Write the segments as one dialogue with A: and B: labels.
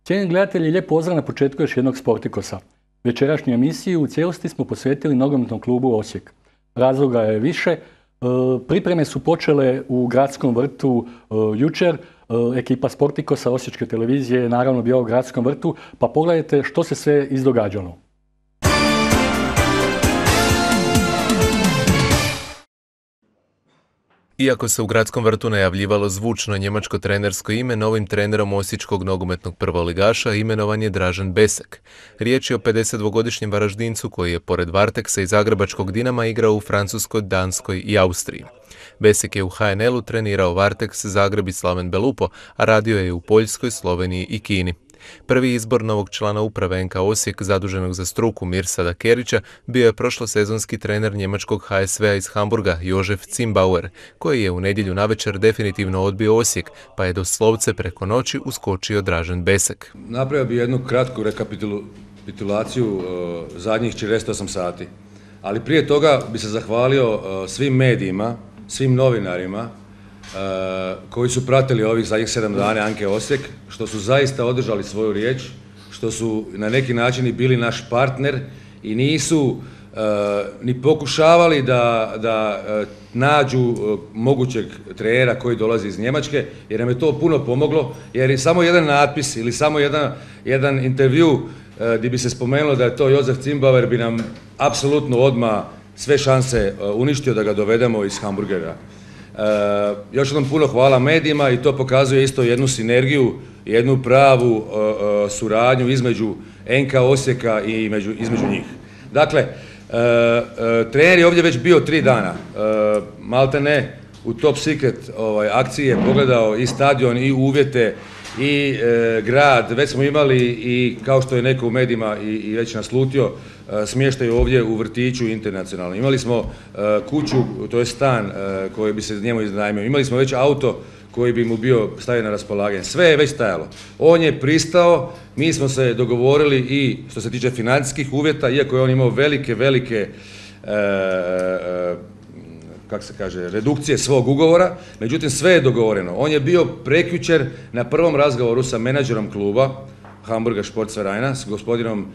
A: Cijenjeni gledatelji, lijep pozdrav na početku još jednog Sportikosa. Večerašnju emisiju u cijelosti smo posvetili nogometnom klubu Osijek. Razloga je više. Pripreme su počele u gradskom vrtu jučer. Ekipa Sportikosa Osječke televizije je naravno bila u gradskom vrtu, pa pogledajte što se sve izdogađalo.
B: Iako se u gradskom vrtu najavljivalo zvučno njemačko trenersko ime, novim trenerom osječkog nogometnog prvoligaša imenovan je Dražen Besek. Riječ je o 52-godišnjem Varaždincu koji je pored Varteksa i Zagrebačkog Dinama igrao u Francuskoj, Danskoj i Austriji. Besek je u HNL-u trenirao Varteks, Zagreb i Slaven Belupo, a radio je u Poljskoj, Sloveniji i Kini. Prvi izbor novog člana uprave NK Osijek zaduženog za struku Mirsada Kerića bio je prošlosezonski trener njemačkog HSV-a iz Hamburga Jožef Zimbauer, koji je u nedjelju navečer definitivno odbio Osijek, pa je doslovce preko noći uskočio Dražen Besek.
C: Napravio bi jednu kratku rekapitulaciju zadnjih 48 sati, ali prije toga bi se zahvalio svim medijima, svim novinarima koji su pratili ovih zadnjih 7 dana NK Osijek, što su zaista održali svoju riječ, što su na neki način i bili naš partner i nisu ni pokušavali da nađu mogućeg trenera koji dolazi iz Njemačke, jer nam je to puno pomoglo, jer je samo jedan natpis ili samo jedan intervju gdje bi se spomenulo da je to Josef Zimbauer bi nam apsolutno odmah sve šanse uništio da ga dovedemo iz Hamburgera. Još jednom puno hvala medijima i to pokazuje isto jednu sinergiju, jednu pravu suradnju između NK Osijeka i između njih. Dakle, trener je ovdje već bio 3 dana, malte ne u top secret akciji je pogledao i stadion i uvjete i grad, već smo imali i kao što je neko u medijima i već naslutio, smještaj ovdje u vrtiću internacionalno. Imali smo kuću, to je stan koji bi se njemu iznajmio. Imali smo već auto koji bi mu bio stavljen na raspolaganje. Sve je već stajalo. On je pristao, mi smo se dogovorili i što se tiče financijskih uvjeta, iako je on imao velike redukcije svog ugovora, međutim sve je dogovoreno. On je bio prekjučer na prvom razgovoru sa menadžerom kluba Hamburger Sportvereina, s gospodinom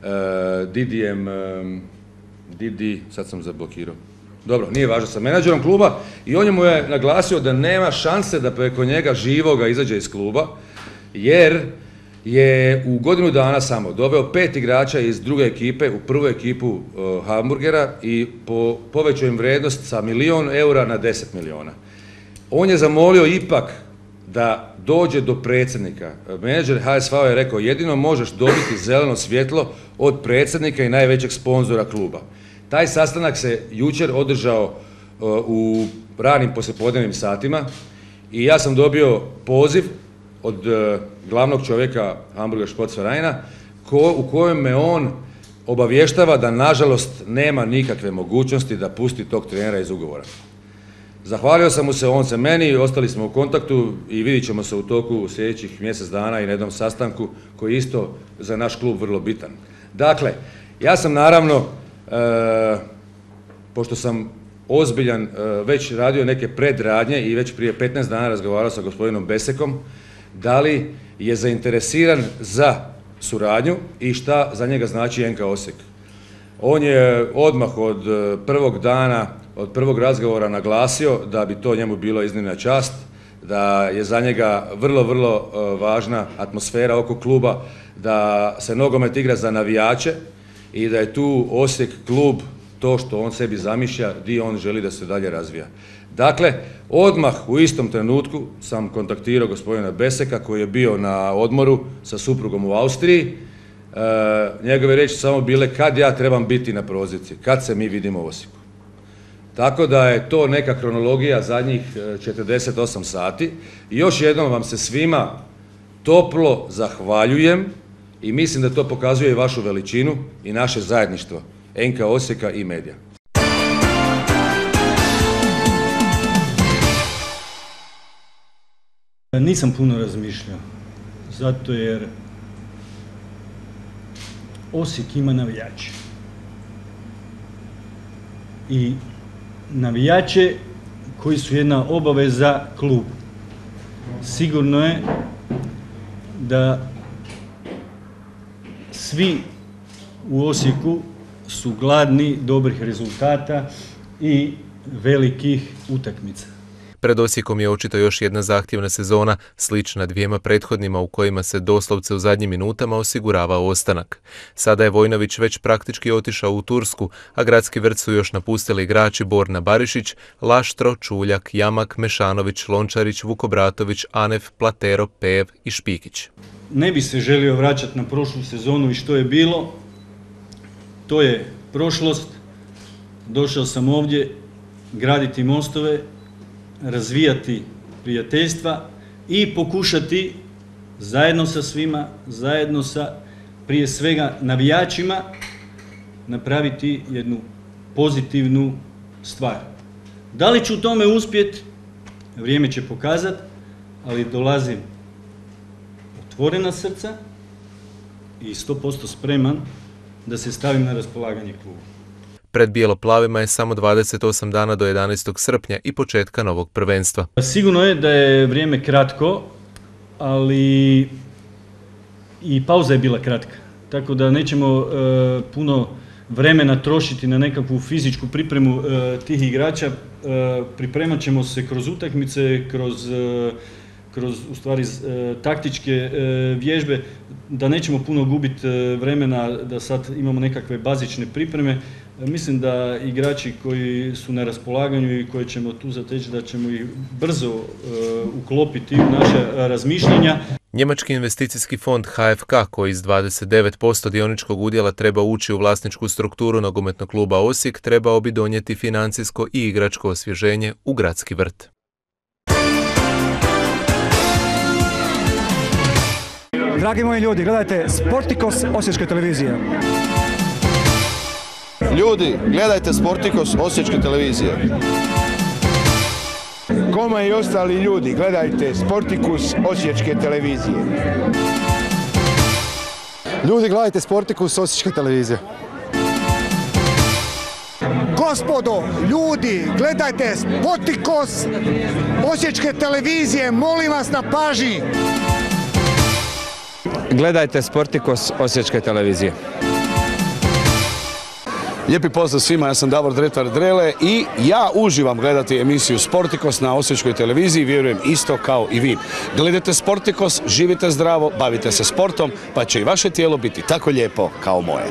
C: sad sam zablokirao. Dobro, nije važno, sa menadžerom kluba i on mu je naglasio da nema šanse da preko njega živoga izađe iz kluba, jer je u godinu dana samo doveo 5 igrača iz druge ekipe u prvu ekipu Hamburgera i povećao im vrijednost sa 1 milijun eura na 10 milijuna. On je zamolio ipak da dođe do predsjednika. Menadžer HSV-a je rekao, jedino možeš dobiti zeleno svjetlo od predsjednika i najvećeg sponzora kluba. Taj sastanak se jučer održao u ranim poslijepodnevnim satima i ja sam dobio poziv od glavnog čovjeka Hamburger Sportvereina u kojem me on obavještava da nažalost nema nikakve mogućnosti da pusti tog trenera iz ugovora. Zahvalio sam mu se, on se meni, ostali smo u kontaktu i vidit ćemo se u toku sljedećih mjesec dana i na jednom sastanku koji je isto za naš klub vrlo bitan. Dakle, ja sam naravno, pošto sam ozbiljan, već radio neke predradnje i već prije 15 dana razgovarao sa gospodinom Besekom, da li je zainteresiran za suradnju i šta za njega znači NK Osijek. On je odmah od prvog dana, od prvog razgovora naglasio da bi to njemu bilo iznimna čast, da je za njega vrlo važna atmosfera oko kluba, da se nogomet igra za navijače i da je tu Osijek klub to što on sebi zamišlja, gdje on želi da se dalje razvija. Dakle, odmah u istom trenutku sam kontaktirao gospodina Beseka koji je bio na odmoru sa suprugom u Austriji. Njegove riječi samo bile kad ja trebam biti na prozirci, kad se mi vidimo u Osijeku. Tako da je to neka kronologija zadnjih 48 sati. I još jednom vam se svima toplo zahvaljujem i mislim da to pokazuje i vašu veličinu i naše zajedništvo NK Osijeka i medija.
D: Nisam puno razmišljao, zato jer Osijek ima navijače. I navijače koji su jedna obaveza klubu. Sigurno je da svi u Osijeku su gladni dobrih rezultata i velikih utakmica.
B: Pred Osijekom je očito još jedna zahtjevna sezona, slična dvijema prethodnima u kojima se doslovce u zadnjim minutama osiguravao ostanak. Sada je Vojnović već praktički otišao u Tursku, a gradski vrt su još napustili igrači Borna Barišić, Laštro, Čuljak, Jamak, Mešanović, Lončarić, Vukobratović, Anef, Platero, Pev i Špikić.
D: Ne bi se želio vraćati na prošlu sezonu i što je bilo. To je prošlost. Došao sam ovdje graditi mostove, razvijati prijateljstva i pokušati zajedno sa svima, zajedno sa prije svega navijačima napraviti jednu pozitivnu stvar. Da li ću u tome uspjeti, vrijeme će pokazati, ali dolazim otvorena srca i 100% spreman da se stavim na raspolaganje klubu.
B: Pred bijeloplavima je samo 28 dana do 11. srpnja i početka novog prvenstva.
D: Sigurno je da je vrijeme kratko, ali i pauza je bila kratka. Tako da nećemo puno vremena trošiti na nekakvu fizičku pripremu tih igrača. Pripremat ćemo se kroz utakmice, kroz u stvari taktičke vježbe, da nećemo puno gubiti vremena da sad imamo nekakve bazične pripreme. Mislim da igrači koji su na raspolaganju i koje ćemo tu zateći, da ćemo ih brzo uklopiti u naša razmišljanja.
B: Njemački investicijski fond HFK, koji iz 29% dioničkog udjela treba ući u vlasničku strukturu nogometnog kluba Osijek, trebao bi donijeti financijsko i igračko osvježenje u gradski vrt.
E: Dragi moji ljudi, gledajte Sportikos Osječke televizije.
F: Ljudi, gledajte Sportikos Osječke televizije.
G: Koma i ostali ljudi, gledajte Sportikus Osječke televizije.
E: Ljudi, gledajte Sportikus Osječke televizije.
G: Gospodo, ljudi, gledajte Sportikos Osječke televizije, molim vas na pažnji.
H: Gledajte Sportikos Osječke televizije.
F: Lijepi pozdrav svima, ja sam Davor Dretar Drele i ja uživam gledati emisiju Sportikos na Osječkoj televiziji, vjerujem isto kao i vi. Gledajte Sportikos, živite zdravo, bavite se sportom, pa će i vaše tijelo biti tako lijepo kao moje.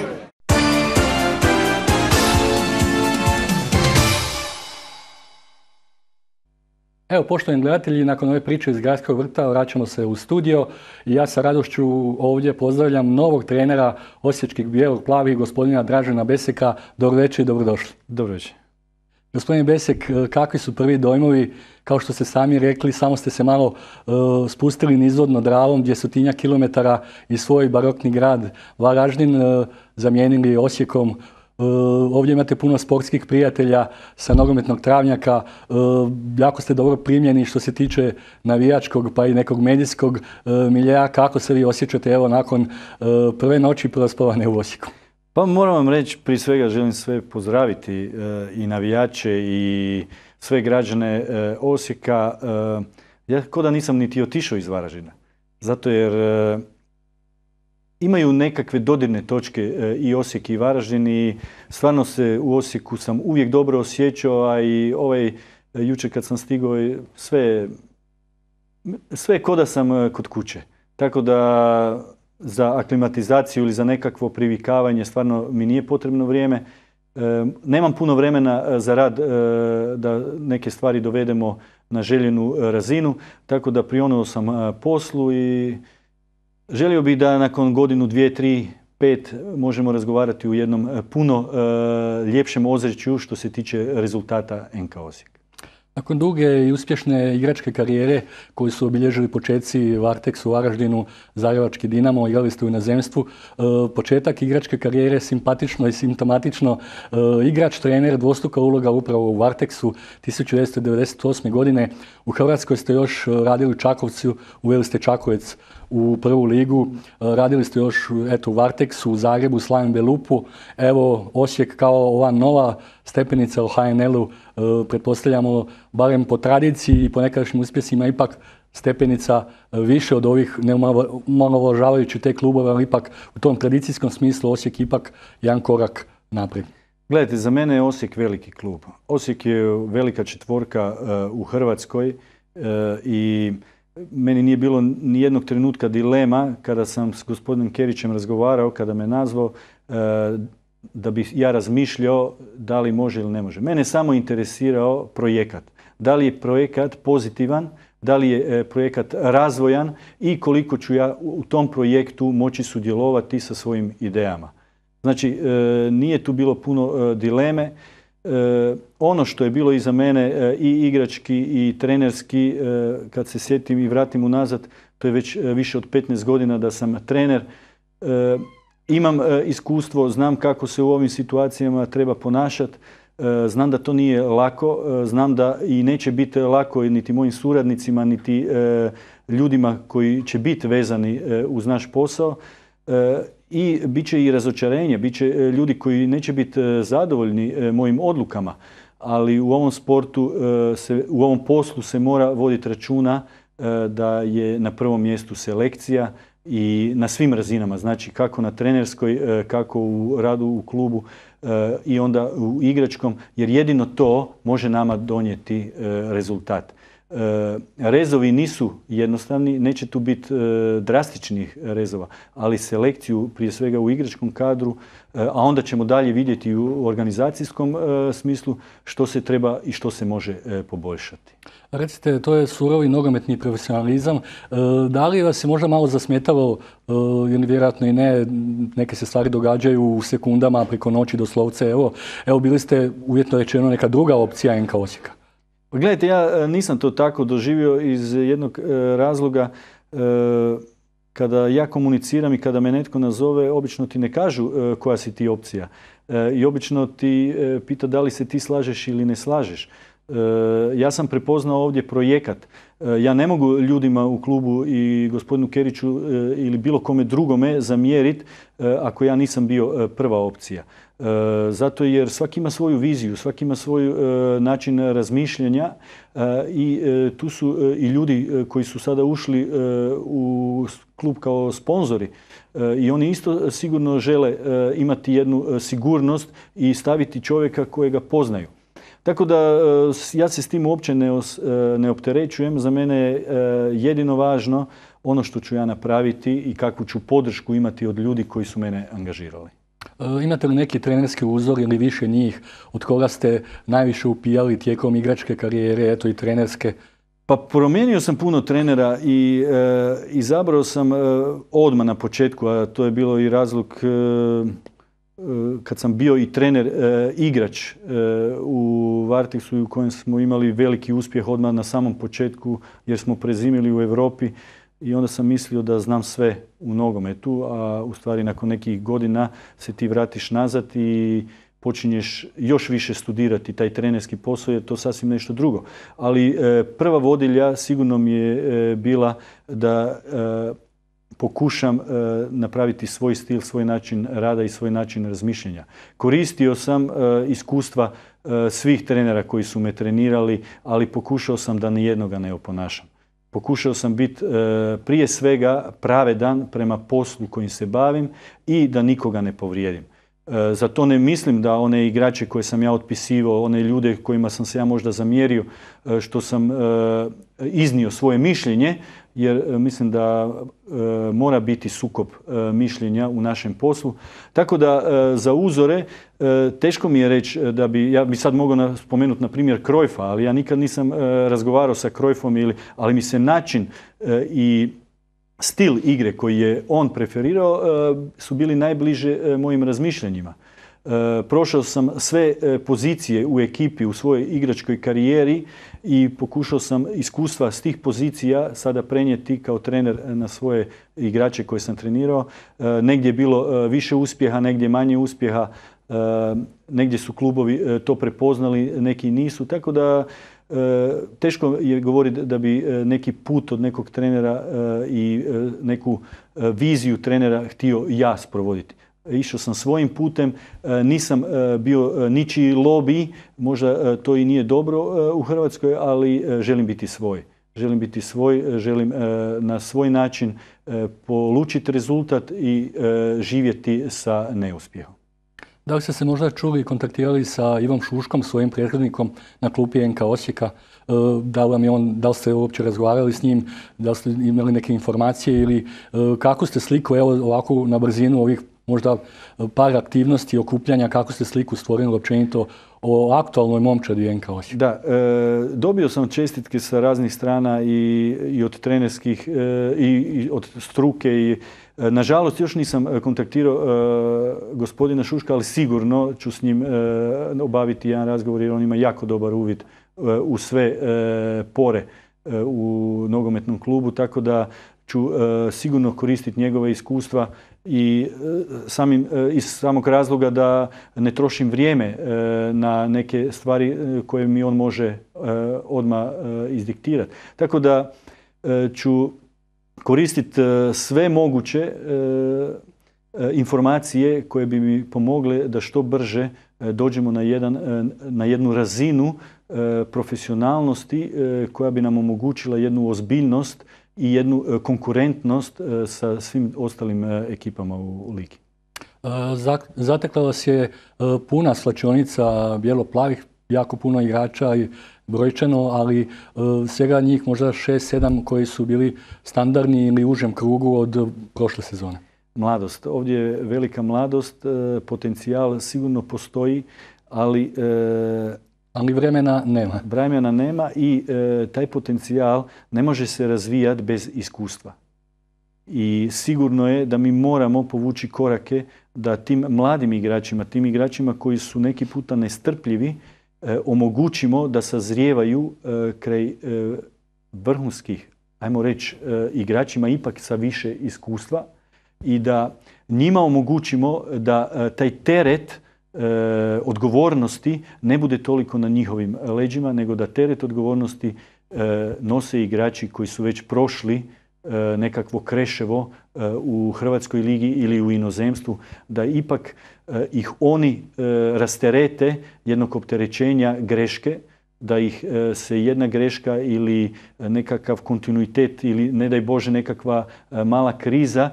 A: Evo, poštovani gledatelji, nakon ove priče iz gradskog vrta vraćamo se u studio i ja sa radošću ovdje pozdravljam novog trenera osječkih bijelo-plavih, gospodina Dražena Beseka. Dobro večer i dobrodošli.
D: Dobro večer.
A: Gospodin Besek, kakvi su prvi dojmovi? Kao što ste sami rekli, samo ste se malo spustili nizvodno Dravom, 200 kilometara i svoj barokni grad Varaždin zamijenili Osijekom. Ovdje imate puno sportskih prijatelja sa nogometnog travnjaka, jako ste dobro primljeni što se tiče navijačkog pa i nekog medijskog miljeja. Kako se vi osjećate evo nakon prve noći prospavane u Osijeku?
I: Pa moram vam reći, prije svega želim sve pozdraviti i navijače i sve građane Osijeka. Ja kao da nisam niti otišao iz Varaždina, zato jer imaju nekakve dodirne točke i Osijek i Varaždin i stvarno se u Osijeku sam uvijek dobro osjećao, a i jučer kad sam stigao sve ko da sam kod kuće. Tako da za aklimatizaciju ili za nekakvo privikavanje stvarno mi nije potrebno vrijeme. Nemam puno vremena za rad da neke stvari dovedemo na željenu razinu, tako da prionuo sam poslu i želio bih da nakon godinu, 2, 3, 5 možemo razgovarati u jednom puno ljepšem ozračju što se tiče rezultata NK Osijek.
A: Nakon duge i uspješne igračke karijere koju su obilježili početci Varteksu, Varaždinu, Zagrebački Dinamo, igrali ste u inozemstvu, početak igračke karijere simpatično i simptomatično. Igrač, trener, dvostruka uloga upravo u Varteksu 1998. godine. U Hrvatskoj ste još radili u Čakovcu, uveli ste Čakovec u prvu ligu, radili ste još u Varteksu, u Zagrebu, Slaven Belupu. Evo, Osijek kao ova nova stepenica u HNL-u, pretpostavljamo barem po tradiciji i po nekadašnjim uspjesima ipak stepenica više od ovih, ne omalovažavajući te klubove, ali ipak u tom tradicijskom smislu Osijek ipak jedan korak naprijed.
I: Gledajte, za mene je Osijek veliki klub. Osijek je velika četvorka u Hrvatskoj i meni nije bilo ni jednog trenutka dilema kada sam s gospodinom Kerićem razgovarao, kada me nazvao, da bi ja razmišljao da li može ili ne može. Mene je samo interesirao projekat. Da li je projekat pozitivan, da li je projekat razvojan i koliko ću ja u tom projektu moći sudjelovati sa svojim idejama. Znači, nije tu bilo puno dileme. Ono što je bilo iza mene i igrački i trenerski, kad se sjetim i vratim unazad, to je već više od 15 godina da sam trener. Imam iskustvo, znam kako se u ovim situacijama treba ponašati. Znam da to nije lako, znam da i neće biti lako niti mojim suradnicima, niti ljudima koji će biti vezani uz naš posao. I bit će i razočarenje, bit će ljudi koji neće biti zadovoljni mojim odlukama, ali u ovom sportu, u ovom poslu se mora voditi računa da je na prvom mjestu selekcija i na svim razinama, znači kako na trenerskoj, kako u radu u klubu i onda u igračkom, jer jedino to može nama donijeti rezultat. Rezovi nisu jednostavni, neće tu biti drastičnih rezova, ali selekciju prije svega u igračkom kadru, a onda ćemo dalje vidjeti u organizacijskom smislu što se treba i što se može poboljšati.
A: Recite, to je surovi nogometni profesionalizam. Da li vas je možda malo zasmetalo, ili vjerojatno i ne, neke se stvari događaju u sekundama, preko noći doslovce, evo bili ste uvjetno rečeno neka druga opcija NK Osijeka?
I: Gledajte, ja nisam to tako doživio iz jednog razloga. Kada ja komuniciram i kada me netko nazove, obično ti ne kažu koja si ti opcija. I obično ti pita da li se ti slažeš ili ne slažeš. Ja sam prepoznao ovdje projekat. Ja ne mogu ljudima u klubu i gospodinu Keriću ili bilo kome drugome zamjeriti ako ja nisam bio prva opcija. Zato jer svaki ima svoju viziju, svaki ima svoj način razmišljanja i tu su i ljudi koji su sada ušli u klub kao sponzori i oni isto sigurno žele imati jednu sigurnost i staviti čovjeka kojega poznaju. Tako da ja se s tim uopće ne opterećujem. Za mene je jedino važno ono što ću ja napraviti i kakvu ću podršku imati od ljudi koji su mene angažirali.
A: Imate li neki trenerski uzor ili više njih od koga ste najviše upijali tijekom igračke karijere, eto i trenerske?
I: Pa promijenio sam puno trenera i izabrao sam odmah na početku, a to je bilo i razlog kad sam bio i trener igrač u Varteksu u kojem smo imali veliki uspjeh odmah na samom početku jer smo prezimili u Europi i onda sam mislio da znam sve u nogometu, a u stvari nakon nekih godina se ti vratiš nazad i počinješ još više studirati taj trenerski posao, jer to sasvim nešto drugo. Ali prva vodilja sigurno mi je bila da pokušam napraviti svoj stil, svoj način rada i svoj način razmišljanja. Koristio sam iskustva svih trenera koji su me trenirali, ali pokušao sam da nijednoga ne oponašam. Pokušao sam biti prije svega pravedan prema poslu kojim se bavim i da nikoga ne povrijedim. Za to ne mislim da one igrače koje sam ja otpisivao, one ljude kojima sam se ja možda zamjerio što sam iznio svoje mišljenje, jer mislim da mora biti sukob mišljenja u našem poslu. Tako da za uzore teško mi je reći da bi, ja bi sad mogao spomenuti na primjer Cruyffa, ali ja nikad nisam razgovarao sa Cruyffom, ali mi se način i stil igre koji je on preferirao su bili najbliže mojim razmišljanjima. Prošao sam sve pozicije u ekipi u svojoj igračkoj karijeri i pokušao sam iskustva s tih pozicija sada prenijeti kao trener na svoje igrače koje sam trenirao. Negdje je bilo više uspjeha, negdje manje uspjeha, negdje su klubovi to prepoznali, neki nisu. Tako da teško je govoriti da bi neki put od nekog trenera i neku viziju trenera htio ja sprovoditi. Išao sam svojim putem, nisam bio ničiji lobij, možda to i nije dobro u Hrvatskoj, ali želim biti svoj. želim biti svoj, želim na svoj način polučiti rezultat i živjeti sa neuspjehom.
A: Da li ste se možda čuli i kontaktirali sa Ivom Šuškom, svojim prethodnikom na klupi NK Osijeka? Da li ste uopće razgovarali s njim? Da li ste imali neke informacije ili kako ste sliku, evo ovako na brzinu ovih možda par aktivnosti, okupljanja, kako ste sliku stvorili općenito o aktualnoj momčadi NK Osijek?
I: Da, dobio sam čestitke sa raznih strana i od trenerskih i od struke i nažalost još nisam kontaktirao gospodina Šuška, ali sigurno ću s njim obaviti jedan razgovor jer on ima jako dobar uvid u sve pore u nogometnom klubu, tako da ću sigurno koristiti njegove iskustva i iz samog razloga da ne trošim vrijeme na neke stvari koje mi on može odmah izdiktirati. Tako da ću koristiti sve moguće informacije koje bi mi pomogle da što brže dođemo na jednu razinu profesionalnosti koja bi nam omogućila jednu ozbiljnost i jednu konkurentnost sa svim ostalim ekipama u ligi.
A: Zatekla vas je puna slačionica bijelo-plavih, jako puno igrača i brojčano, ali svega njih možda 6-7 koji su bili standardni ili užem krugu od prošle sezone.
I: Mladost. Ovdje je velika mladost, potencijal sigurno postoji, ali
A: vremena nema.
I: Vremena nema i taj potencijal ne može se razvijati bez iskustva. I sigurno je da mi moramo povući korake da tim mladim igračima, tim igračima koji su neki puta nestrpljivi, omogućimo da sazrijevaju kraj vrhunskih, ajmo reći, igračima ipak sa više iskustva i da njima omogućimo da taj teret odgovornosti ne bude toliko na njihovim leđima, nego da teret odgovornosti nose igrači koji su već prošli nekakvo kreševo u Hrvatskoj ligi ili u inozemstvu, da ipak ih oni rasterete jednog opterećenja greške, da ih se jedna greška ili nekakav kontinuitet ili ne daj Bože nekakva mala kriza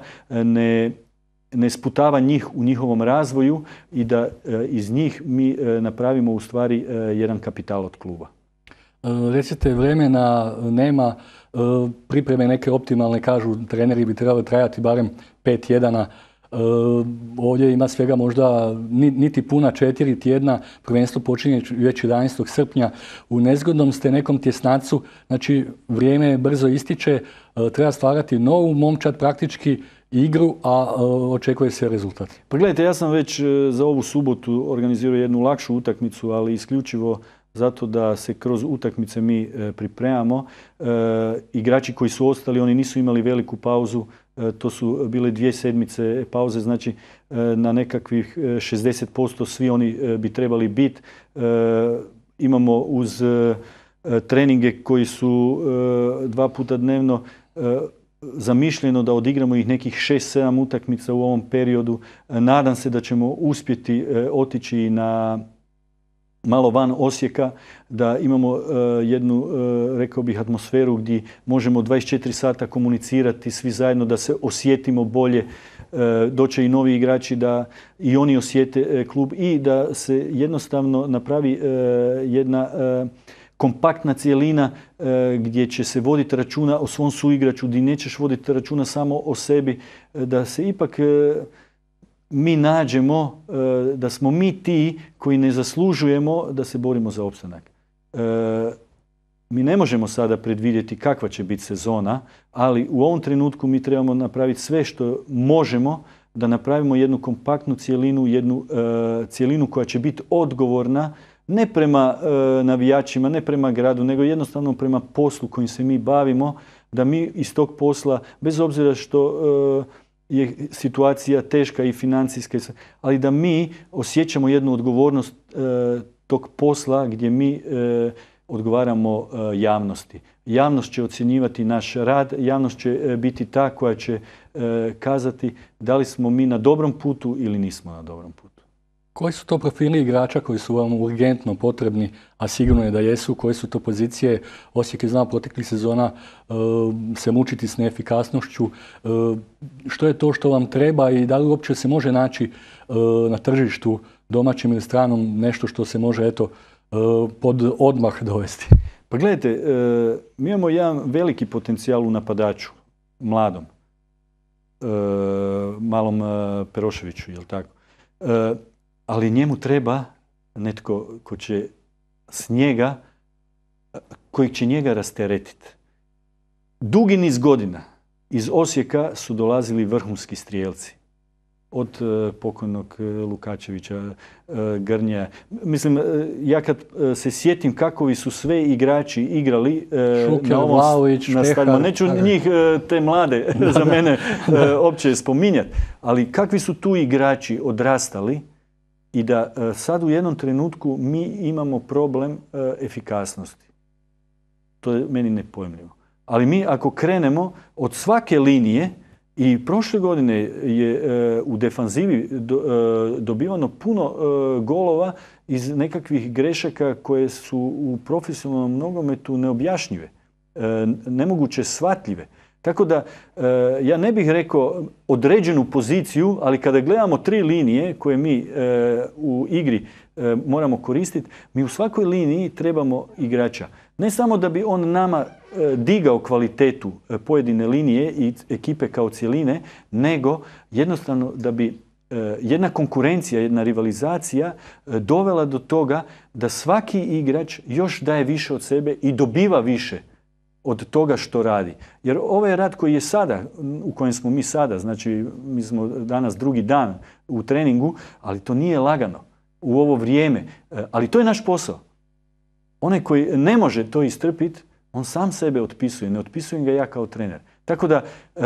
I: ne sputava njih u njihovom razvoju i da iz njih mi napravimo u stvari jedan kapital od kluba.
A: Recite, vremena nema, pripreme neke optimalne, kažu treneri bi trebali trajati barem 5 tjedana. Ovdje ima svega možda niti puna 4 tjedna, prvenstvo počinje već 11. srpnja. U nezgodnom ste nekom tjesnacu, znači vrijeme brzo ističe, treba stvarati novu momčad, praktički igru, a očekuje se rezultat.
I: Pa gledajte, ja sam već za ovu subotu organizirao jednu lakšu utakmicu, ali isključivo zato da se kroz utakmice mi pripremamo. Igrači koji su ostali, oni nisu imali veliku pauzu, to su bile 2 sedmice pauze, znači na nekakvih 60% svi oni bi trebali biti. Imamo uz treninge koji su 2 puta dnevno zamišljeno da odigramo ih nekih 6-7 utakmica u ovom periodu. Nadam se da ćemo uspjeti otići na malo van Osijeka, da imamo jednu, rekao bih, atmosferu gdje možemo 24 sata komunicirati svi zajedno, da se osjetimo bolje, doće i novi igrači da i oni osjete klub i da se jednostavno napravi jedna kompaktna cijelina gdje će se voditi računa o svom suigraču, gdje nećeš voditi računa samo o sebi, da se ipak mi nađemo da smo mi ti koji ne zaslužujemo da se borimo za opstanak. Mi ne možemo sada predvidjeti kakva će biti sezona, ali u ovom trenutku mi trebamo napraviti sve što možemo da napravimo jednu kompaktnu cijelinu, jednu cijelinu koja će biti odgovorna ne prema navijačima, ne prema gradu, nego jednostavno prema poslu kojim se mi bavimo, da mi iz tog posla, bez obzira što je situacija teška i financijska, ali da mi osjećamo jednu odgovornost tog posla gdje mi odgovaramo javnosti. Javnost će ocjenjivati naš rad, javnost će biti ta koja će kazati da li smo mi na dobrom putu ili nismo na dobrom putu.
A: Koji su to profili igrača koji su vam urgentno potrebni, a sigurno je da jesu, koje su to pozicije? Osijek je znao proteklih sezona se mučiti s neefikasnošću. Što je to što vam treba i da li uopće se može naći na tržištu domaćim ili stranom nešto što se može pod odmah dovesti?
I: Pa gledajte, mi imamo jedan veliki potencijal u napadaču, mladom, malom Peroševiću, jel tako? Ali njemu treba netko ko će s njega, koji će njega rasteretiti. Dugi niz godina iz Osijeka su dolazili vrhunski strijelci. Od pokojnog Lukačevića, Grnja. Mislim, ja kad se sjetim kakovi su sve igrači igrali
A: Šuker, Vlaović,
I: na stadionu. Neću njih, te mlade, za mene opće spominjati. Ali kakvi su tu igrači odrastali i da sad u jednom trenutku mi imamo problem efikasnosti. To je meni nepojmljivo. Ali mi ako krenemo od svake linije, i prošle godine je u defanzivi dobivano puno golova iz nekakvih grešaka koje su u profesionalnom nogometu neobjašnjive, nemoguće shvatljive. Tako da ja ne bih rekao određenu poziciju, ali kada gledamo 3 linije koje mi u igri moramo koristiti, mi u svakoj liniji trebamo igrača. Ne samo da bi on nama digao kvalitetu pojedine linije i ekipe kao cjeline, nego jednostavno da bi jedna konkurencija, jedna rivalizacija dovela do toga da svaki igrač još daje više od sebe i dobiva više od toga što radi. Jer ovaj rad koji je sada, u kojem smo mi sada, znači mi smo danas drugi dan u treningu, ali to nije lagano u ovo vrijeme. Ali to je naš posao. Onaj koji ne može to istrpiti, on sam sebe otpisuje. Ne otpisujem ga ja kao trener. Tako da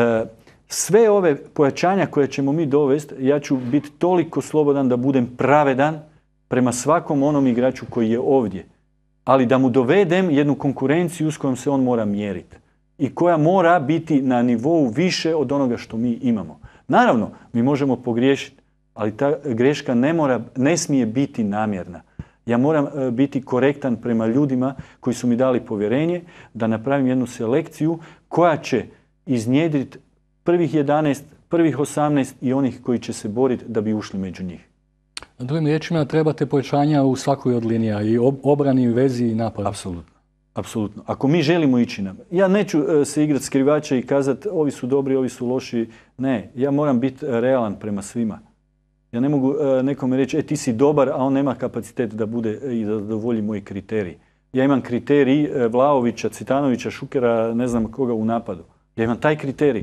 I: sve ove pojačanja koje ćemo mi dovesti, ja ću biti toliko slobodan da budem pravedan prema svakom onom igraču koji je ovdje. Ali da mu dovedem jednu konkurenciju s kojom se on mora mjeriti. I koja mora biti na nivou više od onoga što mi imamo. Naravno, mi možemo pogriješiti, ali ta greška ne smije biti namjerna. Ja moram biti korektan prema ljudima koji su mi dali povjerenje da napravim jednu selekciju koja će iznjedriti prvih 11, prvih 18 i onih koji će se boriti da bi ušli među njih.
A: Drugim riječima, trebate pojačanja u svakoj od linija, i obrani, i vezi, i napadu.
I: Apsolutno. Apsolutno. Ako mi želimo ići ja neću se igrati skrivača i kazati ovi su dobri, ovi su loši. Ne, ja moram biti realan prema svima. Ja ne mogu nekome reći, ti si dobar, a on nema kapacitet da bude i da zadovolji moji kriteriji. Ja imam kriterij Vlaovića, Cvitanovića, Šukera, ne znam koga u napadu. Ja imam taj kriterij.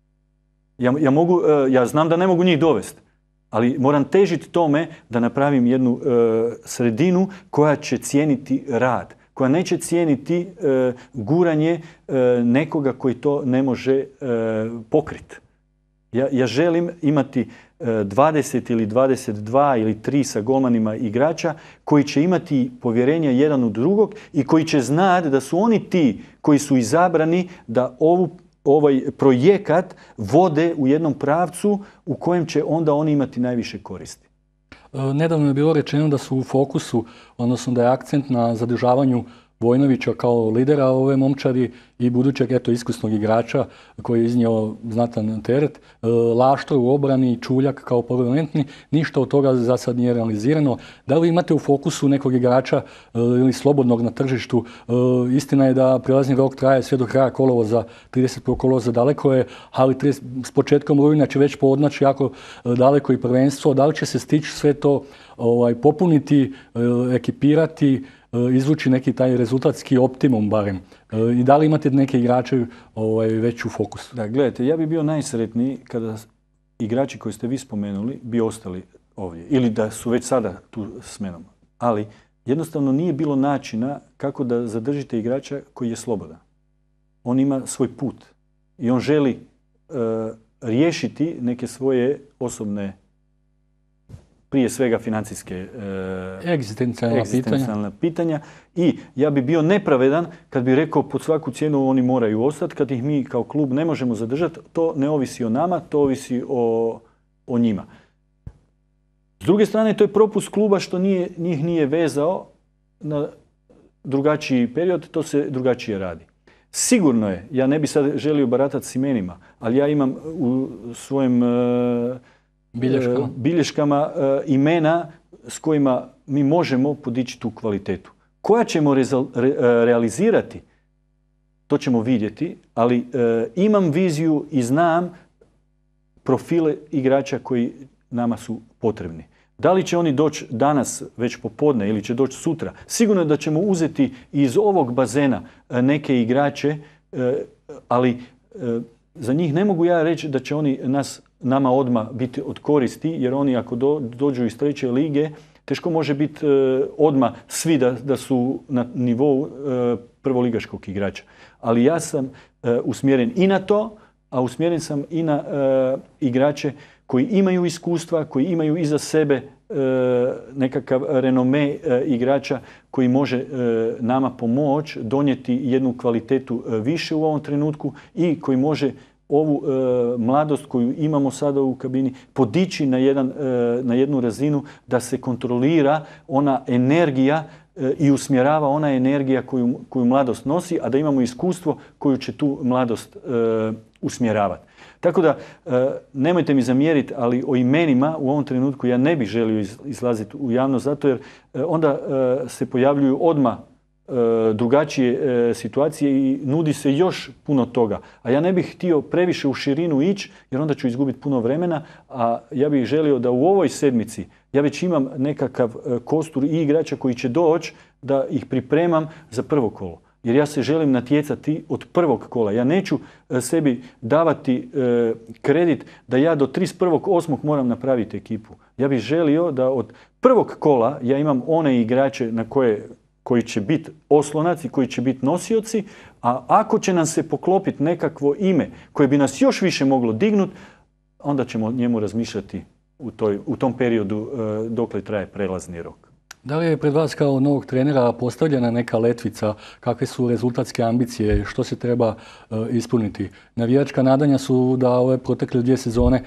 I: Ja znam da ne mogu njih dovesti, ali moram težiti tome da napravim jednu sredinu koja će cijeniti rad, koja neće cijeniti guranje nekoga koji to ne može pokriti. Ja želim imati 20 ili 22 ili 3 sa golmanima igrača koji će imati povjerenja jedan u drugog i koji će znati da su oni ti koji su izabrani da ovaj projekat vode u jednom pravcu u kojem će onda oni imati najviše koristi.
A: Nedavno je bilo rečeno da su u fokusu, odnosno da je akcent na zadržavanju Vojnovića kao lidera ove momčadi i budućeg iskusnog igrača koji je iznio znatan teret. Laštro u obrani, Čuljak kao permanentni, ništa od toga za sad nije realizirano. Da li imate u fokusu nekog igrača ili slobodnog na tržištu? Istina je da prelazni rok traje sve do kraja kolovoza, 31. kolovoza daleko je, ali s početkom rujna će već poodmaći jako daleko i prvenstvo. Da li će se stići sve to popuniti, ekipirati, izvući neki taj rezultatski optimum barem? I da li imate neke igrače već u fokusu?
I: Da, gledajte, ja bih bio najsretniji kada igrači koji ste vi spomenuli bi ostali ovdje. Ili da su već sada tu s menom. Ali jednostavno nije bilo načina kako da zadržite igrača koji je slobodan. On ima svoj put. I on želi riješiti neke svoje osobne, prije svega financijske egzistencijalna pitanja. I ja bi bio nepravedan kad bi rekao pod svaku cijenu oni moraju ostati, kad ih mi kao klub ne možemo zadržati. To ne ovisi o nama, to ovisi o njima. S druge strane, to je propust kluba što njih nije vezao na drugačiji period, to se drugačije radi. Sigurno je, ja ne bi sad želio baratati s imenima, ali ja imam u svojim bilješkama imena s kojima mi možemo podići tu kvalitetu. Koja ćemo realizirati, to ćemo vidjeti, ali imam viziju i znam profile igrača koji nama su potrebni. Da li će oni doći danas već popodne ili će doći sutra? Sigurno je da ćemo uzeti iz ovog bazena neke igrače, ali za njih ne mogu ja reći da će oni nama odmah biti od koristi, jer oni ako dođu iz 3. lige, teško može biti odmah svi da su na nivou prvoligaškog igrača. Ali ja sam usmjeren i na to, a usmjeren sam i na igrače koji imaju iskustva, koji imaju iza sebe nekakav renome igrača koji može nama pomoći donijeti jednu kvalitetu više u ovom trenutku i koji može ovu mladost koju imamo sada u kabini podići na jednu razinu da se kontrolira ona energija i usmjerava ona energija koju mladost nosi, a da imamo iskustvo koju će tu mladost usmjeravati. Tako da, nemojte mi zamjeriti, ali o imenima u ovom trenutku ja ne bih želio izlaziti u javnost, zato jer onda se pojavljuju odmah drugačije situacije i nudi se još puno toga. A ja ne bih htio previše u širinu ići, jer onda ću izgubiti puno vremena, a ja bih želio da u ovoj sedmici ja već imam nekakav kostur i igrača koji će doći da ih pripremam za prvo kolo. Jer ja se želim natjecati od prvog kola. Ja neću sebi davati kredit da ja do 31.8. moram napraviti ekipu. Ja bih želio da od prvog kola ja imam one igrače koji će biti oslonac i koji će biti nosioci, a ako će nam se poklopiti nekakvo ime koje bi nas još više moglo dignuti, onda ćemo njemu razmišljati u tom periodu dokle traje prelazni rok.
A: Da li je pred vas kao novog trenera postavljena neka letvica, kakve su rezultatske ambicije, što se treba ispuniti? Navijačka nadanja su da ove protekle 2 sezone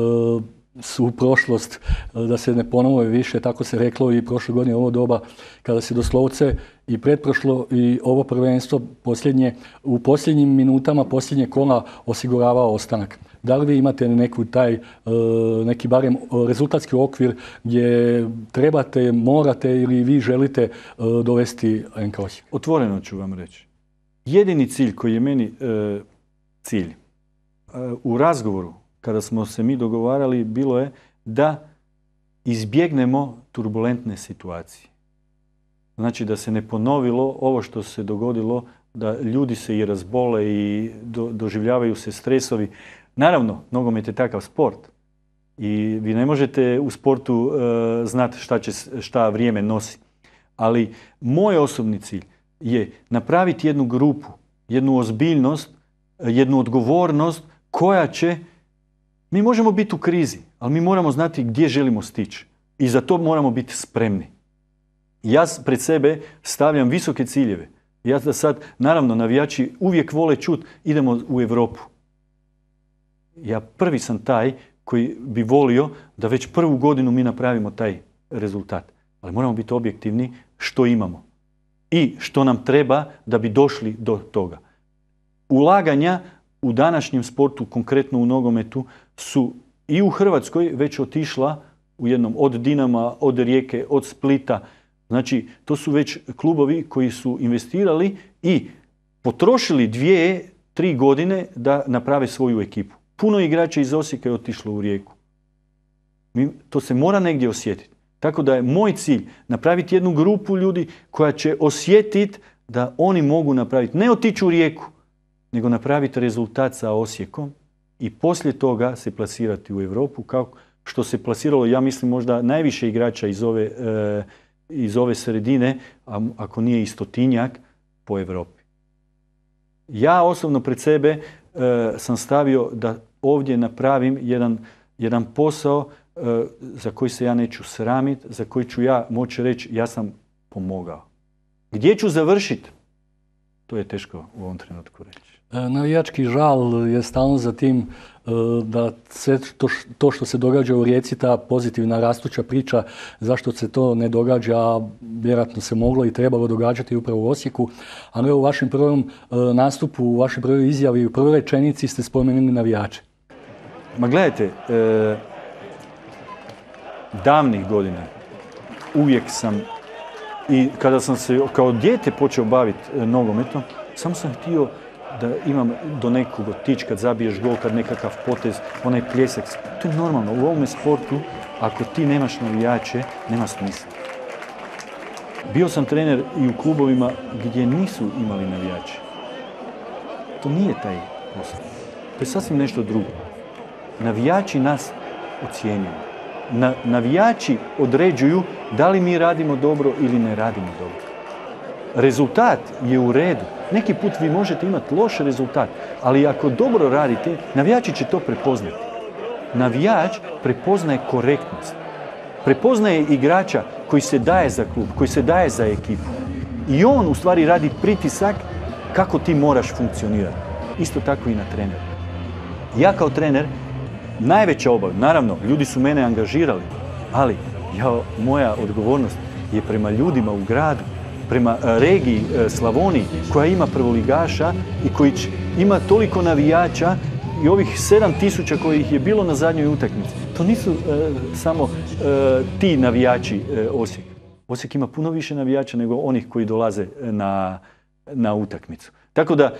A: su prošlost, da se ne ponove više, tako se reklo i prošle godine ovo doba kada se doslovce i pretprošlo i ovo prvenstvo u posljednjim minutama posljednje kola osiguravao ostanak. Da li vi imate neki barem rezultatski okvir gdje trebate, morate ili vi želite dovesti NK Osijek?
I: Otvoreno ću vam reći. Jedini cilj koji je meni cilj u razgovoru kada smo se mi dogovarali bilo je da izbjegnemo turbulentne situacije. Znači da se ne ponovilo ovo što se dogodilo, da ljudi se i razbole i doživljavaju se stresovi. Naravno, nogomet je takav sport i vi ne možete u sportu znati šta vrijeme nosi. Ali moj osobni cilj je napraviti jednu grupu, jednu ozbiljnost, jednu odgovornost koja će. Mi možemo biti u krizi, ali mi moramo znati gdje želimo stići. I za to moramo biti spremni. Ja pred sebe stavljam visoke ciljeve. Ja da sad, naravno, navijači uvijek vole čuti idemo u Europu. Ja prvi sam taj koji bi volio da već prvu godinu mi napravimo taj rezultat. Ali moramo biti objektivni što imamo i što nam treba da bi došli do toga. Ulaganja u današnjem sportu, konkretno u nogometu, su i u Hrvatskoj već otišla u jednom od Dinama, od Rijeke, od Splita. Znači, to su već klubovi koji su investirali i potrošili 2-3 godine da naprave svoju ekipu. Puno igrača iz Osijeka je otišlo u Rijeku. To se mora negdje osjetiti. Tako da je moj cilj napraviti jednu grupu ljudi koja će osjetiti da oni mogu napraviti, ne otići u Rijeku, nego napraviti rezultat sa Osijekom i poslije toga se plasirati u Europu, kao što se plasiralo, ja mislim, možda najviše igrača iz ove sredine, ako nije i 100-tinjak, po Europi. Ja osobno pred sebe sam stavio da ovdje napravim jedan posao za koji se ja neću sramiti, za koji ću ja moći reći ja sam pomogao. Gdje ću završiti? To je teško u ovom trenutku reći.
A: Navijački žal je stalno za tim da sve to što se događa u Rijeci, ta pozitivna rastuća priča, zašto se to ne događa, a vjerojatno se moglo i trebalo događati upravo u Osijeku. Ali u vašem prvom nastupu, u vašoj prvoj izjavi, u prvoj rečenici ste spomenuli navijače.
I: Ma gledajte, davnih godina uvijek sam, i kada sam se kao dijete počeo baviti nogometom, samo sam htio da imam do nekog otići kad zabiješ gol, kad nekakav potez, onaj pljesak. To je normalno. U ovome sportu, ako ti nemaš navijače, nema smisla. Bio sam trener i u klubovima gdje nisu imali navijače. To nije taj posao. To je sasvim nešto drugo. Navijači nas ocjenjuju. Navijači određuju da li mi radimo dobro ili ne radimo dobro. Rezultat je u redu. Neki put vi možete imati loš rezultat, ali ako dobro radite, navijači će to prepoznati. Navijač prepoznaje korektnost. Prepoznaje igrača koji se daje za klub, koji se daje za ekipu. I on u stvari radi pritisak kako ti moraš funkcionirati. Isto tako i na treneru. Ja kao trener, najveća obaveza, naravno, ljudi su mene angažirali, ali moja odgovornost je prema ljudima u gradu, prema regiji Slavoniji koja ima prvoligaša i koji ima toliko navijača i ovih 7.000 kojih je bilo na zadnjoj utakmici. To nisu samo ti navijači Osijek. Osijek ima puno više navijača nego onih koji dolaze na utakmicu. Tako da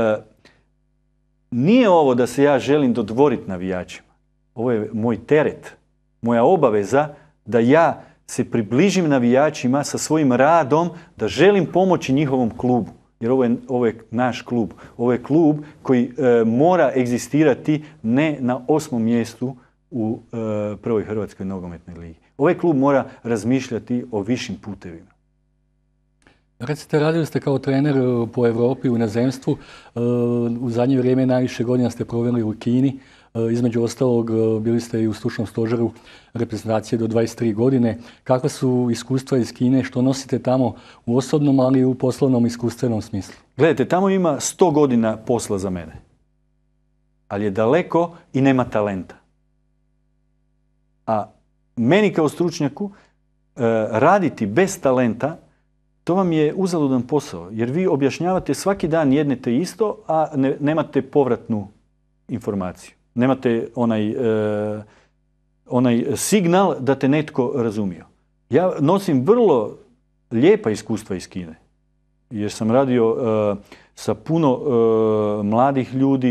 I: nije ovo da se ja želim dodvoriti navijačima. Ovo je moj teret, moja obaveza da ja se približim navijačima sa svojim radom, da želim pomoći njihovom klubu. Jer ovo je naš klub. Ovo je klub koji mora egzistirati ne na 8. mjestu u prvoj Hrvatskoj nogometnoj ligi. Ovaj klub mora razmišljati o višim putevima.
A: Recite, radili ste kao trener po Europi, u inozemstvu. U zadnje vrijeme najviše godina ste proveli u Kini. Između ostalog, bili ste i u stručnom stožeru reprezentacije do 23 godine. Kakva su iskustva iz Kine, što nosite tamo u osobnom, ali i u poslovnom iskustvenom smislu?
I: Gledajte, tamo ima 100 godina posla za mene. Ali je daleko i nema talenta. A meni kao stručnjaku raditi bez talenta, to vam je uzaludan posao. Jer vi objašnjavate svaki dan jedne te isto, a nemate povratnu informaciju. Nemate onaj signal da te netko razumio. Ja nosim vrlo lijepa iskustva iz Kine. Jer sam radio sa puno mladih ljudi,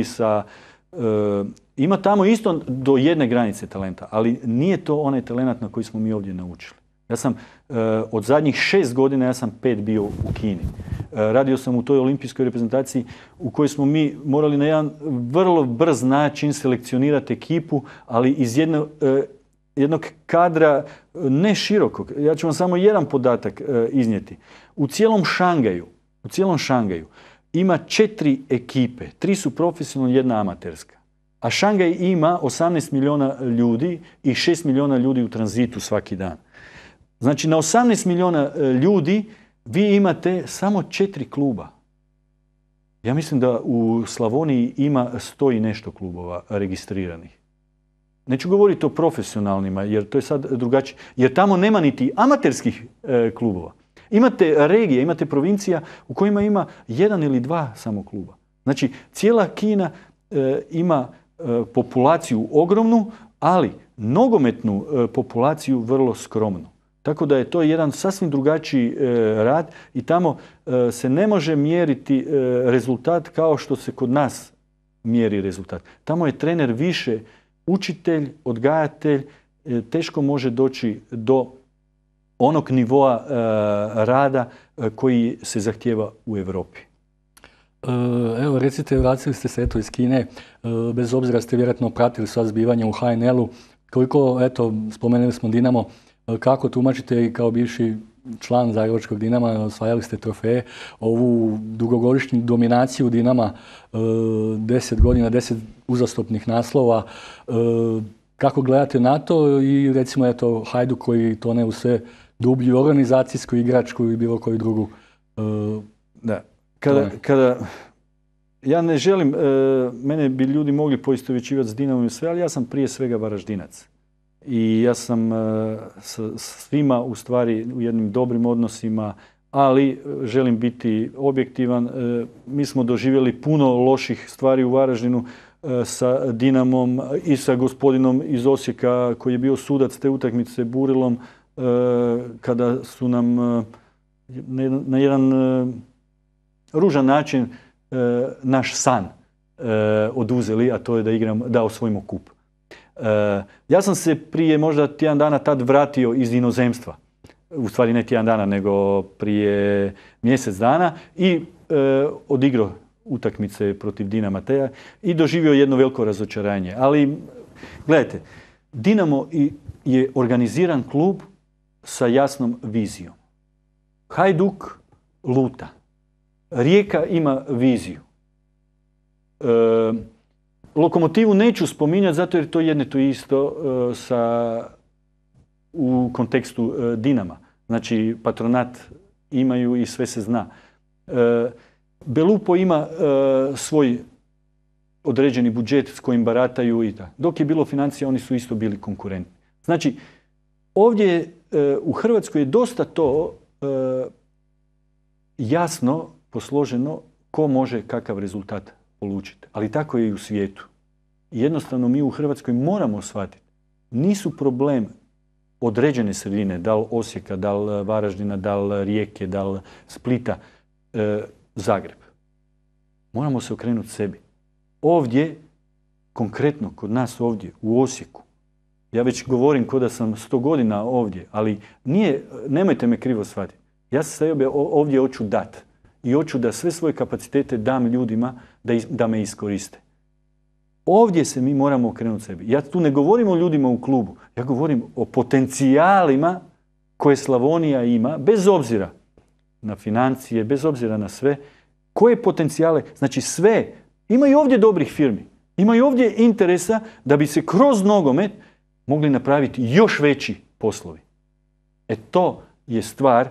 I: ima tamo isto do jedne granice talenta, ali nije to onaj talent na koji smo mi ovdje naučili. Ja sam od zadnjih 6 godina, ja sam 5 bio u Kini. Radio sam u toj olimpijskoj reprezentaciji u kojoj smo mi morali na jedan vrlo brz način selekcionirati ekipu, ali iz jednog kadra ne širokog. Ja ću vam samo jedan podatak iznijeti. U cijelom Šangaju ima 4 ekipe. 3 su profesionalne, 1 amaterska. A Šangaj ima 18 milijuna ljudi i 6 milijuna ljudi u tranzitu svaki dan. Znači, na 18 milijuna ljudi vi imate samo 4 kluba. Ja mislim da u Slavoniji ima 100 i nešto klubova registriranih. Neću govoriti o profesionalnima, jer to je sad drugačije. Jer tamo nema niti amaterskih klubova. Imate regije, imate provincija u kojima ima 1 ili 2 samo kluba. Znači, cijela Kina ima populaciju ogromnu, ali nogometnu populaciju vrlo skromnu. Tako da je to jedan sasvim drugačiji rad i tamo se ne može mjeriti rezultat kao što se kod nas mjeri rezultat. Tamo je trener više učitelj, odgajatelj, teško može doći do onog nivoa rada koji se zahtijeva u Europi.
A: Evo, recite, vratili ste se iz Kine, bez obzira ste vjerojatno pratili sva zbivanja u HNL-u. Koliko, spomenuli smo Dinamo, kako tumačite i kao bivši član Zagrebačkog Dinama, osvajali ste trofeje, ovu dugogodišnju dominaciju Dinama, 10 godina, 10 uzastopnih naslova. Kako gledate na to i recimo Hajduk koji tone u sve dublju organizacijsku, igračku i bilo koju drugu?
I: Da. Kada Ja ne želim, mene bi ljudi mogli poistovjećivati s Dinamom i sve, ali ja sam prije svega Varaždinac. I ja sam sa svima u stvari u jednim dobrim odnosima, ali želim biti objektivan. Mi smo doživjeli puno loših stvari u Varaždinu sa Dinamom i sa gospodinom iz Osijeka koji je bio sudac te utakmice Burilom, kada su nam na jedan ružan način naš san oduzeli, a to je da osvojimo kup. Ja sam se prije možda tjedan dana tad vratio iz inozemstva. U stvari ne tjedan dana, nego prije mjesec dana i odigrao utakmice protiv Dinama Teja i doživio jedno veliko razočaranje. Ali, gledajte, Dinamo je organiziran klub sa jasnom vizijom. Hajduk luta. Rijeka ima viziju. Lokomotivu neću spominjati zato jer to jedno to isto u kontekstu Dinama. Znači, patronat imaju i sve se zna. Belupo ima svoj određeni budžet s kojim barataju i tako. Dok je bilo financija, oni su isto bili konkurentni. Znači, ovdje u Hrvatskoj je dosta to jasno posloženo ko može kakav rezultat polučiti. Ali tako je i u svijetu. Jednostavno mi u Hrvatskoj moramo shvatiti. Nisu problem određene sredine, da li Osijeka, da li Varaždina, da li Rijeke, da li Splita, Zagreb. Moramo se okrenuti sebi. Ovdje, konkretno kod nas ovdje, u Osijeku, ja već govorim kao da sam 100 godina ovdje, ali nemojte me krivo shvatiti. Ja se ovdje hoću dati i hoću da sve svoje kapacitete dam ljudima da me iskoriste. Ovdje se mi moramo okrenuti sebi. Ja tu ne govorim o ljudima u klubu, ja govorim o potencijalima koje Slavonija ima, bez obzira na financije, bez obzira na sve. Koje potencijale? Znači sve. Ima i ovdje dobrih firmi. Ima i ovdje interesa da bi se kroz nogomet mogli napraviti još veći poslovi. To je stvar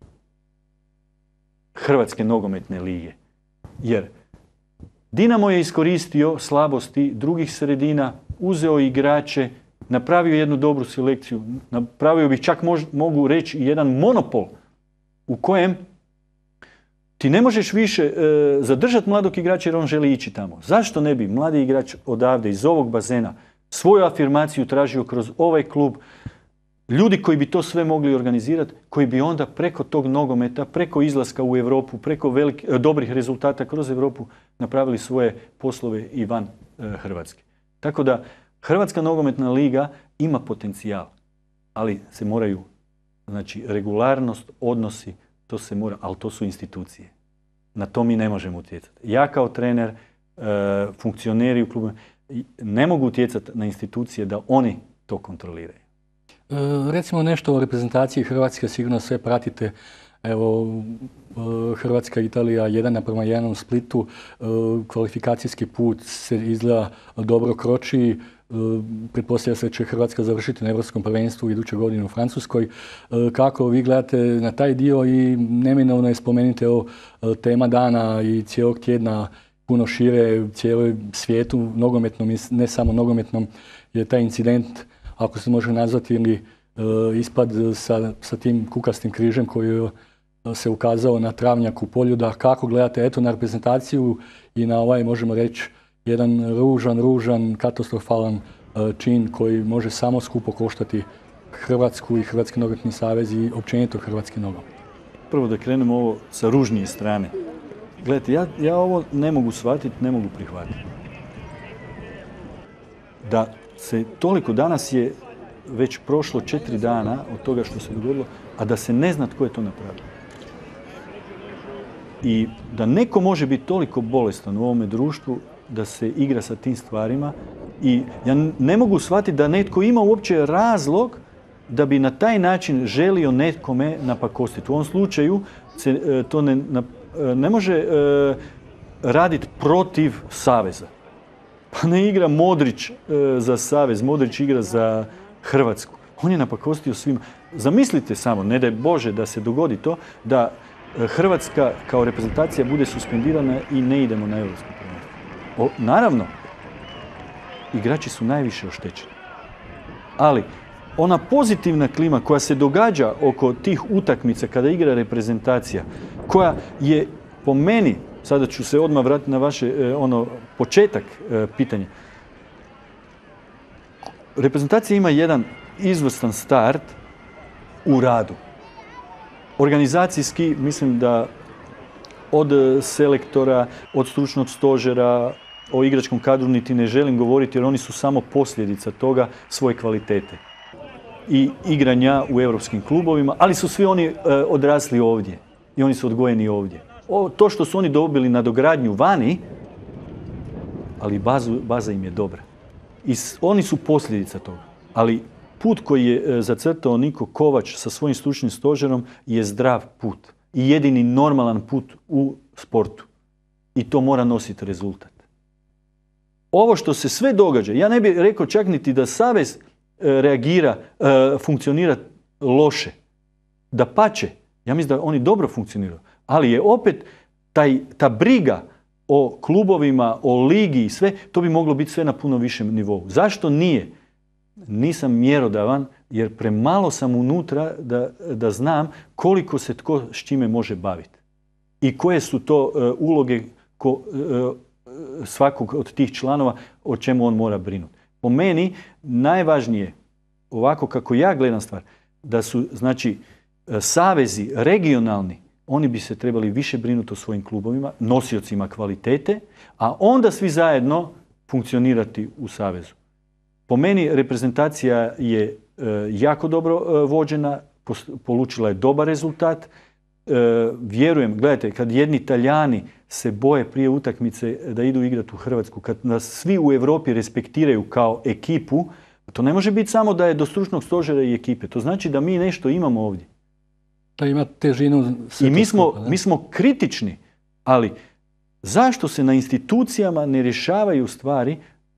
I: Hrvatske nogometne lige. Jer Dinamo je iskoristio slabosti drugih sredina, uzeo igrače, napravio jednu dobru selekciju, napravio bih čak mogu reći jedan monopol u kojem ti ne možeš više zadržati mladog igrača jer on želi ići tamo. Zašto ne bi mladi igrač odavde iz ovog bazena svoju afirmaciju tražio kroz ovaj klub, ljudi koji bi to sve mogli organizirati, koji bi onda preko tog nogometa, preko izlaska u Europu, preko dobrih rezultata kroz Europu napravili svoje poslove i van Hrvatske. Tako da Hrvatska nogometna liga ima potencijal, ali se moraju, znači regularnost, odnosi, to se mora, ali to su institucije. Na to mi ne možemo utjecati. Ja kao trener, funkcioneri u klubu, ne mogu utjecati na institucije da oni to kontroliraju.
A: Recimo nešto o reprezentaciji Hrvatske, sigurno sve pratite. Evo, Hrvatska, Italija 1:1 u Splitu, kvalifikacijski put se izgleda dobro kroči. Pretpostavlja se da će Hrvatska završiti na Europskom prvenstvu iduće godine u Francuskoj. Kako vi gledate na taj dio i neminovno je spomenuti tema dana i cijelog tjedna puno šire u cijelom svijetu, nogometnom i ne samo nogometnom, je taj incident, ako se može nazvati, ili ispad sa tim kukastim križem koji se ukazao na travnjak u Poljuda. Kako gledate na reprezentaciju i na ovaj, možemo reći, jedan ružan, katastrofalan čin koji može samo skupo koštati Hrvatsku i Hrvatski nogometni savez i općenito hrvatski nogomet?
I: Prvo da krenemo ovo sa ružnije strane. Gledajte, ja ovo ne mogu shvatiti, ne mogu prihvatiti. Da se toliko, danas je već prošlo 4 dana od toga što se dogodilo, a da se ne zna tko je to napravio. I da neko može biti toliko bolestan u ovome društvu da se igra sa tim stvarima i ja ne mogu shvatiti da netko ima uopće razlog da bi na taj način želio nekome napakostiti. U ovom slučaju se to ne može raditi protiv saveza. Pa ne igra Modrić za savez, Modrić igra za Hrvatsku. On je napakostio svima. Zamislite samo, ne daj Bože da se dogodi to, da Hrvatska kao reprezentacija bude suspendirana i ne idemo na europsko prvenstvo. Naravno, igrači su najviše oštećeni. Ali ona pozitivna klima koja se događa oko tih utakmica kada igra reprezentacija, koja je po meni, sada ću se odmah vratiti na vaše početak pitanja. Reprezentacija ima jedan izvrstan start u radu. Organizacijski, mislim da od selektora, od stručnog stožera, o igračkom kadru niti ne želim govoriti jer oni su samo posljedica toga svoje kvalitete i igranja u europskim klubovima, ali su svi oni odrasli ovdje i oni su odgojeni ovdje. To što su oni dobili nadogradnju vani, ali baza im je dobra. I oni su posljedica toga. Ali put koji je zacrtao Niko Kovač sa svojim stručnim stožerom je zdrav put i jedini normalan put u sportu. I to mora nositi rezultat. Ovo što se sve događa, ja ne bih rekao čak niti da savez funkcionira loše. Dapače, ja mislim da oni dobro funkcioniraju. Ali je opet ta briga o klubovima, o ligi i sve, to bi moglo biti sve na puno višem nivou. Zašto nije? Nisam mjerodavan jer premalo sam unutra da znam koliko se tko s čime može baviti. I koje su to uloge svakog od tih članova o čemu on mora brinuti. Po meni najvažnije, ovako kako ja gledam stvar, da su znači savezi regionalni, oni bi se trebali više brinuti o svojim klubovima, nosiocima kvalitete, a onda svi zajedno funkcionirati u savezu. Po meni reprezentacija je jako dobro vođena, polučila je dobar rezultat. Vjerujem, gledajte, kad jedni Talijani se boje prije utakmice da idu igrati u Hrvatsku, kad nas svi u Europi respektiraju kao ekipu, to ne može biti samo da je do stručnog stožera i ekipe. To znači da mi nešto imamo ovdje.
A: Da ima težinu.
I: I mi smo kritični, ali zašto se na institucijama ne rješavaju stvari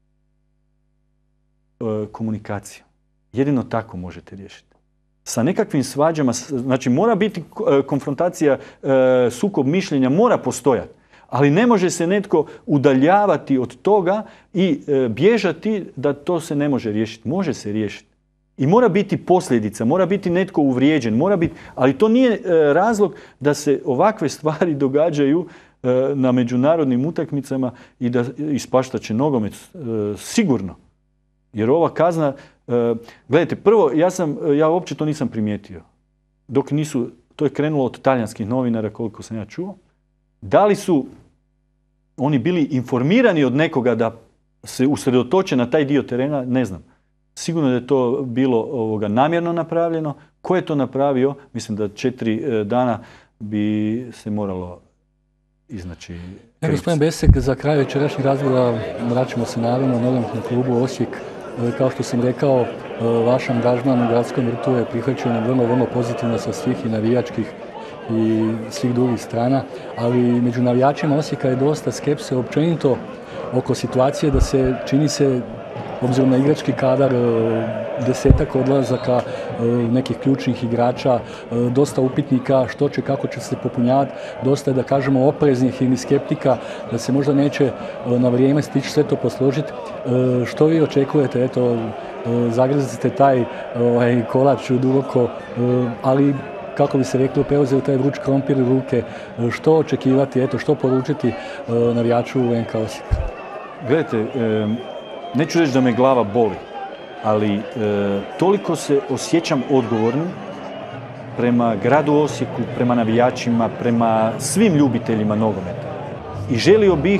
I: komunikacijom? Jedino tako možete riješiti. Sa nekakvim svađama, znači mora biti konfrontacija, sukob mišljenja mora postojati, ali ne može se netko udaljavati od toga i bježati da to se ne može riješiti. Može se riješiti. I mora biti posljedica, mora biti netko uvrijeđen, ali to nije razlog da se ovakve stvari događaju na međunarodnim utakmicama i da ispaštat će nogomet sigurno. Jer ova kazna, gledajte, prvo, ja uopće to nisam primijetio. Dok nisu, to je krenulo od talijanskih novinara, koliko sam ja čuo. Da li su oni bili informirani od nekoga da se usredotoče na taj dio terena, ne znam. Sigurno da je to bilo namjerno napravljeno. Ko je to napravio? Mislim da 4 dana bi se moralo iznaći.
A: Gospodin Besek, za kraj večerašnjeg razgovora vraćamo se naravno nogometnom klubu Osijek. Kao što sam rekao, vaš angažman u gradskom vrtu je prihvaćen vrlo pozitivno sa svih i navijačkih i svih drugih strana, ali među navijačima Osijeka je dosta skepse općenito oko situacije da se čini se, obzirom na igrački kadar, 10-ak odlazaka nekih ključnih igrača, dosta upitnika što će, kako će se popunjavati, dosta da kažemo opreznih ili skeptika da se možda neće na vrijeme stići sve to posložiti. Što vi očekujete? Eto, zagrizite taj kolač duboko, ali kako bi se reklo, preuzeli taj vruć krompir u ruke. Što očekivati, eto, što poručiti navijaču NK Osijek?
I: Gledajte, neću reći da me glava boli, ali toliko se osjećam odgovornim prema gradu Osijeku, prema navijačima, prema svim ljubiteljima nogometa. I želio bih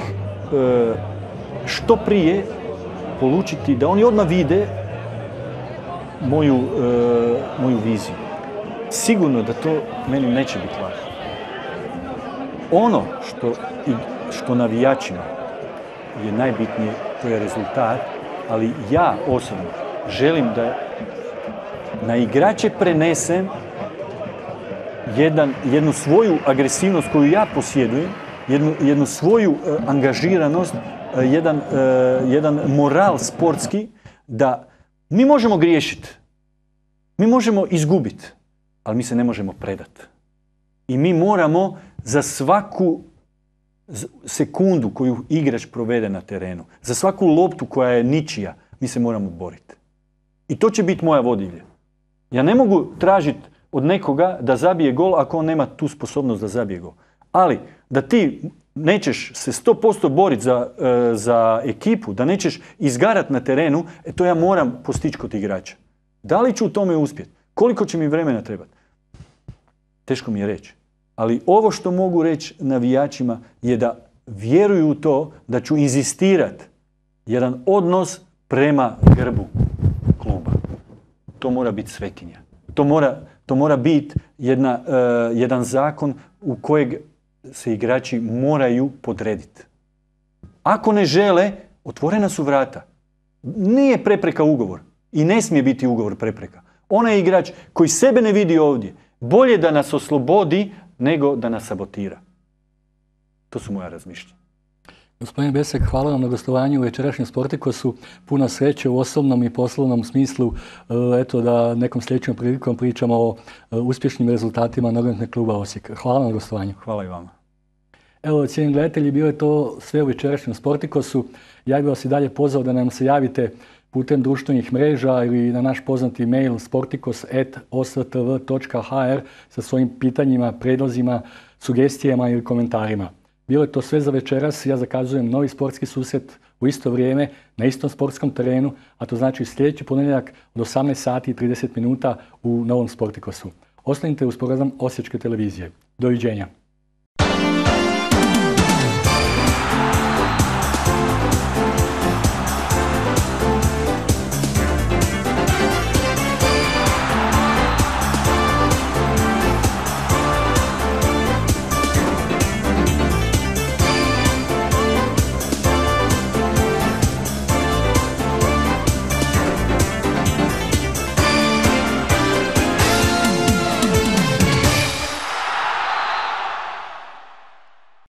I: što prije polučiti da oni odmah vide moju viziju. Sigurno da to meni neće biti važno. Ono što navijačima je najbitnije, to je rezultat, ali ja osobno želim da na igrače prenesem jednu svoju agresivnost koju ja posjedujem, jednu svoju angažiranost, jedan moral sportski, da mi možemo griješiti, mi možemo izgubiti, ali mi se ne možemo predati. I mi moramo za svaku sekundu koju igrač provede na terenu, za svaku loptu koja je ničija, mi se moramo boriti. I to će biti moja vodilja. Ja ne mogu tražiti od nekoga da zabije gol ako on nema tu sposobnost da zabije gol. Ali da ti nećeš se 100% boriti za ekipu, da nećeš izgarati na terenu, to ja moram postići kod igrača. Da li ću u tome uspjeti? Koliko će mi vremena trebati? Teško mi je reći. Ali ovo što mogu reći navijačima je da vjeruju u to da ću inzistirati jedan odnos prema grbu kluba. To mora biti svetinja. To mora biti jedan zakon u kojeg se igrači moraju podrediti. Ako ne žele, otvorena su vrata. Nije prepreka ugovor i ne smije biti ugovor prepreka. Onaj igrač koji sebe ne vidi ovdje, bolje da nas oslobodi nego da nas sabotira. To su moja razmišljenja.
A: Gospodin Besak, hvala vam na gostovanju u večerašnjem Sportikosu. Puno sreće u osobnom i poslovnom smislu. Eto da nekom sljedećom prilikom pričamo o uspješnim rezultatima nogometnog kluba Osijek. Hvala na gostovanju.
I: Hvala i vama.
A: Evo, cijenjeni gledatelji, bilo je to sve u večerašnjem Sportikosu. Ja bih vas i dalje pozvao da nam se javite putem društvenih mreža ili na naš poznati mail sportikos@ostv.hr sa svojim pitanjima, prijedlozima, sugestijama ili komentarima. Bilo je to sve za večeras. Ja zakazujem novi sportski susret u isto vrijeme, na istom sportskom terenu, a to znači sljedeći ponedjeljak od 18:30 u novom Sportikosu. Ostanite uz program Osječke televizije. Doviđenja.